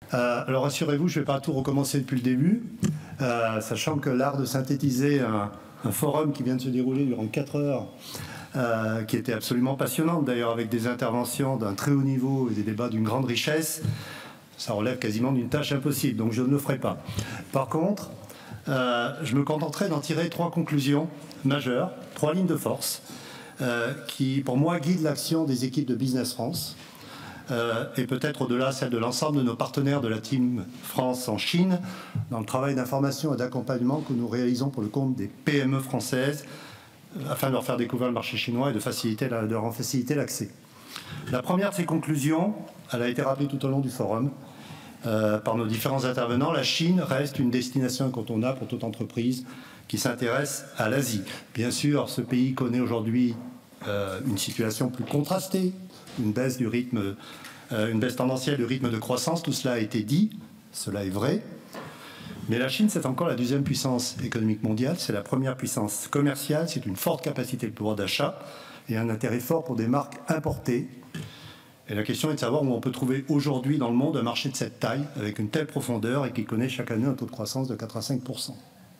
Alors rassurez-vous, je ne vais pas tout recommencer depuis le début, sachant que l'art de synthétiser un forum qui vient de se dérouler durant 4 heures, qui était absolument passionnante d'ailleurs, avec des interventions d'un très haut niveau et des débats d'une grande richesse, ça relève quasiment d'une tâche impossible, donc je ne le ferai pas. Par contre, je me contenterai d'en tirer 3 conclusions majeures, 3 lignes de force, qui pour moi guident l'action des équipes de Business France, et peut-être au-delà celle de l'ensemble de nos partenaires de la Team France en Chine, dans le travail d'information et d'accompagnement que nous réalisons pour le compte des PME françaises, afin de leur faire découvrir le marché chinois et de leur en faciliter l'accès. La première de ces conclusions, elle a été rappelée tout au long du forum, par nos différents intervenants, la Chine reste une destination incontournable pour toute entreprise qui s'intéresse à l'Asie. Bien sûr, ce pays connaît aujourd'hui une situation plus contrastée, une baisse tendancielle du rythme de croissance, tout cela a été dit, cela est vrai. Mais la Chine, c'est encore la deuxième puissance économique mondiale, c'est la première puissance commerciale, c'est une forte capacité de pouvoir d'achat et un intérêt fort pour des marques importées. Et la question est de savoir où on peut trouver aujourd'hui dans le monde un marché de cette taille, avec une telle profondeur et qui connaît chaque année un taux de croissance de 4 à 5%.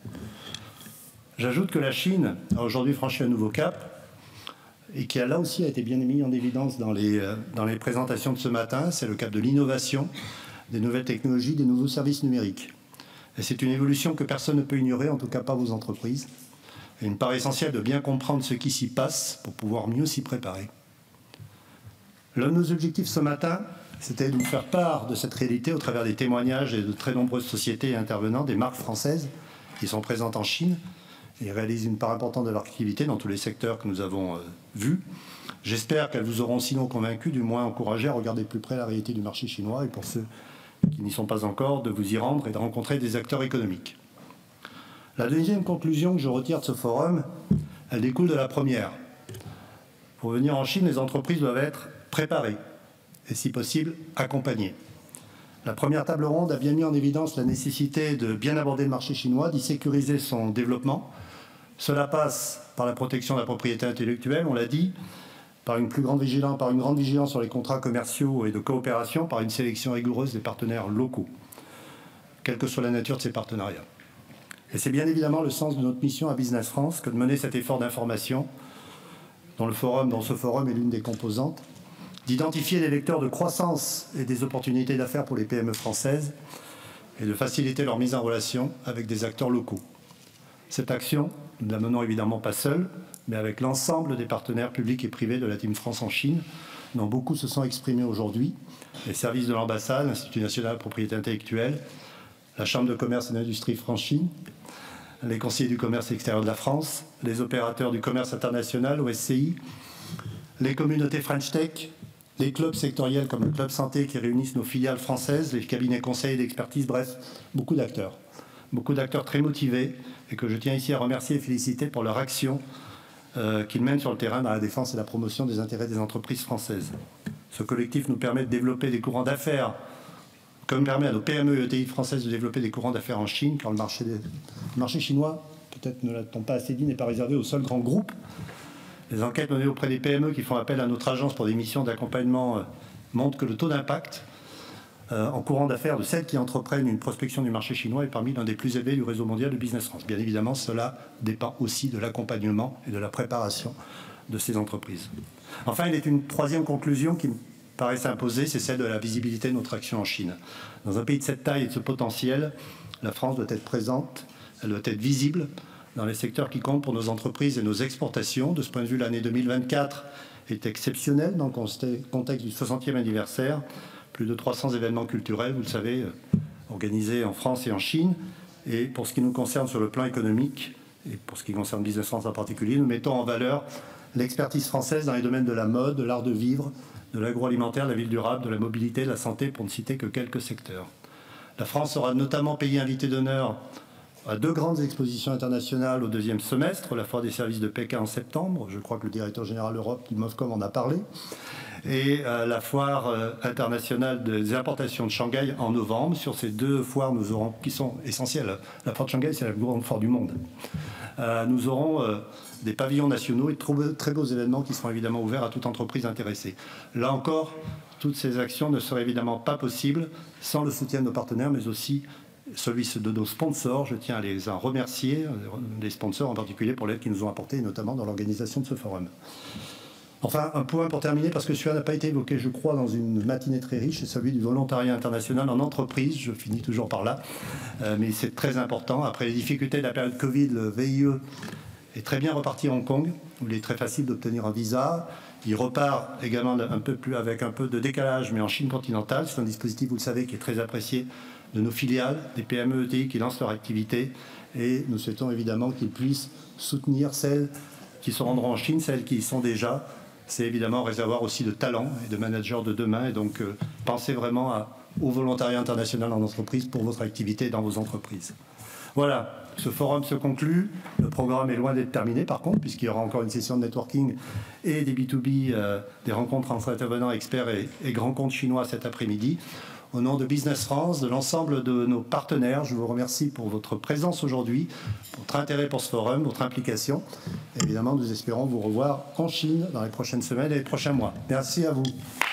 J'ajoute que la Chine a aujourd'hui franchi un nouveau cap, et qui là aussi a été bien mis en évidence dans les présentations de ce matin, c'est le cap de l'innovation, des nouvelles technologies, des nouveaux services numériques. Et c'est une évolution que personne ne peut ignorer, en tout cas pas vos entreprises. Et une part essentielle de bien comprendre ce qui s'y passe pour pouvoir mieux s'y préparer. L'un de nos objectifs ce matin, c'était de vous faire part de cette réalité au travers des témoignages et de très nombreuses sociétés et intervenants, des marques françaises qui sont présentes en Chine, et réalisent une part importante de leur activité dans tous les secteurs que nous avons vus. J'espère qu'elles vous auront sinon convaincu, du moins encouragé à regarder de plus près la réalité du marché chinois, et pour ceux qui n'y sont pas encore, de vous y rendre et de rencontrer des acteurs économiques. La deuxième conclusion que je retire de ce forum, elle découle de la première. Pour venir en Chine, les entreprises doivent être préparées et, si possible, accompagnées. La première table ronde a bien mis en évidence la nécessité de bien aborder le marché chinois, d'y sécuriser son développement. Cela passe par la protection de la propriété intellectuelle, on l'a dit, par une grande vigilance sur les contrats commerciaux et de coopération, par une sélection rigoureuse des partenaires locaux, quelle que soit la nature de ces partenariats. Et c'est bien évidemment le sens de notre mission à Business France que de mener cet effort d'information, dont ce forum est l'une des composantes, d'identifier des vecteurs de croissance et des opportunités d'affaires pour les PME françaises et de faciliter leur mise en relation avec des acteurs locaux. Cette action, nous ne la menons évidemment pas seuls, mais avec l'ensemble des partenaires publics et privés de la Team France en Chine, dont beaucoup se sont exprimés aujourd'hui, les services de l'ambassade, l'Institut national de propriété intellectuelle, la Chambre de commerce et d'industrie France-Chine, les conseillers du commerce extérieur de la France, les opérateurs du commerce international, OSCI, les communautés French Tech, les clubs sectoriels comme le Club Santé qui réunissent nos filiales françaises, les cabinets conseils et d'expertise, bref, beaucoup d'acteurs très motivés et que je tiens ici à remercier et féliciter pour leur action qu'ils mènent sur le terrain dans la défense et la promotion des intérêts des entreprises françaises. Ce collectif nous permet de développer des courants d'affaires, comme permet à nos PME et ETI françaises de développer des courants d'affaires en Chine, car le marché chinois, peut-être ne l'a-t-on pas assez dit, n'est pas réservé aux seuls grands groupes. Les enquêtes menées auprès des PME qui font appel à notre agence pour des missions d'accompagnement montrent que le taux d'impact en courant d'affaires de celles qui entreprennent une prospection du marché chinois est parmi l'un des plus élevés du réseau mondial de Business France. Bien évidemment, cela dépend aussi de l'accompagnement et de la préparation de ces entreprises. Enfin, il est une troisième conclusion qui me paraît s'imposer, c'est celle de la visibilité de notre action en Chine. Dans un pays de cette taille et de ce potentiel, la France doit être présente, elle doit être visible dans les secteurs qui comptent pour nos entreprises et nos exportations. De ce point de vue, l'année 2024 est exceptionnelle dans le contexte du 60e anniversaire. Plus de 300 événements culturels, vous le savez, organisés en France et en Chine. Et pour ce qui nous concerne sur le plan économique, et pour ce qui concerne Business France en particulier, nous mettons en valeur l'expertise française dans les domaines de la mode, de l'art de vivre, de l'agroalimentaire, de la ville durable, de la mobilité, de la santé, pour ne citer que quelques secteurs. La France sera notamment pays invité d'honneur à 2 grandes expositions internationales au 2e semestre, la foire des services de Pékin en septembre, je crois que le directeur général Europe du MOFCOM en a parlé, et la foire internationale des importations de Shanghai en novembre. Sur ces 2 foires, nous aurons, qui sont essentielles, la foire de Shanghai, c'est la plus grande foire du monde. Nous aurons des pavillons nationaux et de très beaux événements qui seront évidemment ouverts à toute entreprise intéressée. Là encore, toutes ces actions ne seraient évidemment pas possibles sans le soutien de nos partenaires, mais aussi celui de nos sponsors. Je tiens à les en remercier, les sponsors en particulier pour l'aide qu'ils nous ont apportée, notamment dans l'organisation de ce forum. Enfin, un point pour terminer, parce que celui-là n'a pas été évoqué, je crois, dans une matinée très riche, c'est celui du volontariat international en entreprise. Je finis toujours par là, mais c'est très important. Après les difficultés de la période Covid, le VIE est très bien reparti à Hong Kong, où il est très facile d'obtenir un visa. Il repart également avec un peu de décalage, mais en Chine continentale. C'est un dispositif, vous le savez, qui est très apprécié de nos filiales, des PME ETI qui lancent leur activité. Et nous souhaitons évidemment qu'ils puissent soutenir celles qui se rendront en Chine, celles qui y sont déjà. C'est évidemment un réservoir aussi de talents et de managers de demain. Et donc, pensez vraiment au volontariat international en entreprise pour votre activité dans vos entreprises. Voilà, ce forum se conclut. Le programme est loin d'être terminé, par contre, puisqu'il y aura encore une session de networking et des B2B, des rencontres entre intervenants experts et grands comptes chinois cet après-midi. Au nom de Business France, de l'ensemble de nos partenaires, je vous remercie pour votre présence aujourd'hui, pour votre intérêt pour ce forum, votre implication. Et évidemment, nous espérons vous revoir en Chine dans les prochaines semaines et les prochains mois. Merci à vous.